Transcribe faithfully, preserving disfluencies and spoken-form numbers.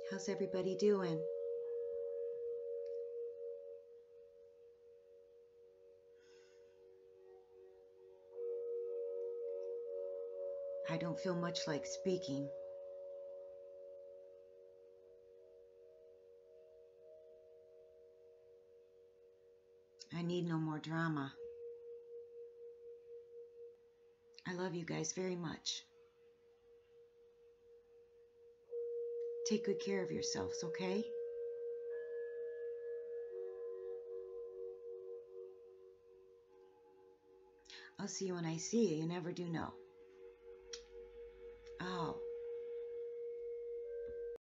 How's everybody doing? I don't feel much like speaking. I need no more drama. I love you guys very much. Take good care of yourselves, okay? I'll see you when I see you. You never do know. Oh.